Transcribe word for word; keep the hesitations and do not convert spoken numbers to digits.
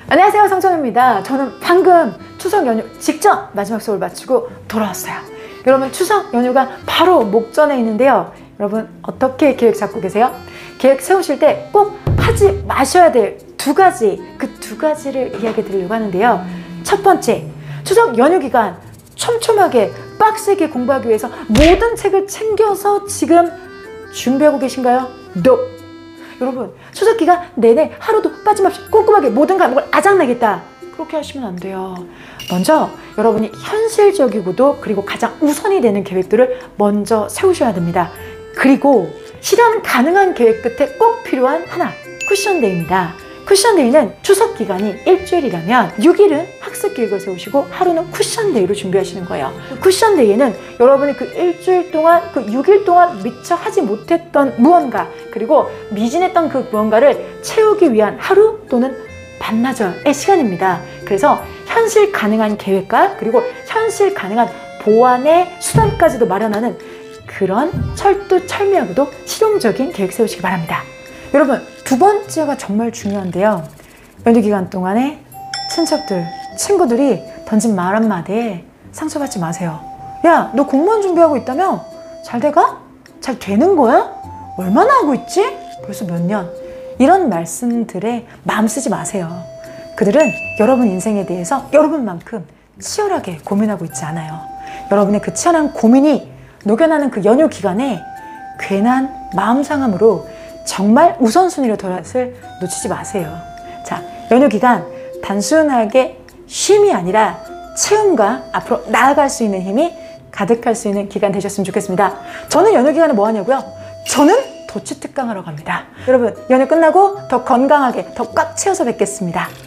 안녕하세요, 성정입니다. 저는 방금 추석 연휴 직전 마지막 수업을 마치고 돌아왔어요. 여러분, 추석 연휴가 바로 목전에 있는데요. 여러분, 어떻게 계획 잡고 계세요? 계획 세우실 때 꼭 하지 마셔야 될 두 가지, 그 두 가지를 이야기 드리려고 하는데요. 첫 번째, 추석 연휴 기간 촘촘하게 빡세게 공부하기 위해서 모든 책을 챙겨서 지금 준비하고 계신가요? No! 여러분, 추석 기간 내내 하루도 빠짐없이 꼼꼼하게 모든 과목을 아작내겠다, 그렇게 하시면 안 돼요. 먼저 여러분이 현실적이고도 그리고 가장 우선이 되는 계획들을 먼저 세우셔야 됩니다. 그리고 실현 가능한 계획 끝에 꼭 필요한 하나, 쿠션데이입니다. 쿠션데이는 추석 기간이 일주일이라면 육 일은 학습 계획을 세우시고 하루는 쿠션데이로 준비하시는 거예요. 쿠션데이에는 여러분이 그 일주일 동안, 그 육 일 동안 미처 하지 못했던 무언가, 그리고 미진했던 그 무언가를 채우기 위한 하루 또는 반나절의 시간입니다. 그래서 현실 가능한 계획과 그리고 현실 가능한 보완의 수단까지도 마련하는 그런 철두철미하고도 실용적인 계획 세우시기 바랍니다. 여러분, 두 번째가 정말 중요한데요. 연휴 기간 동안에 친척들, 친구들이 던진 말 한마디에 상처받지 마세요. 야, 너 공무원 준비하고 있다며? 잘 돼가? 잘 되는 거야? 얼마나 하고 있지? 벌써 몇 년? 이런 말씀들에 마음 쓰지 마세요. 그들은 여러분 인생에 대해서 여러분만큼 치열하게 고민하고 있지 않아요. 여러분의 그 치열한 고민이 녹여나는 그 연휴 기간에 괜한 마음 상함으로 정말 우선순위로 둬을 놓치지 마세요. 자, 연휴 기간 단순하게 쉼이 아니라 체험과 앞으로 나아갈 수 있는 힘이 가득할 수 있는 기간 되셨으면 좋겠습니다. 저는 연휴 기간에 뭐 하냐고요? 저는 도치 특강하러 갑니다. 여러분, 연휴 끝나고 더 건강하게, 더 꽉 채워서 뵙겠습니다.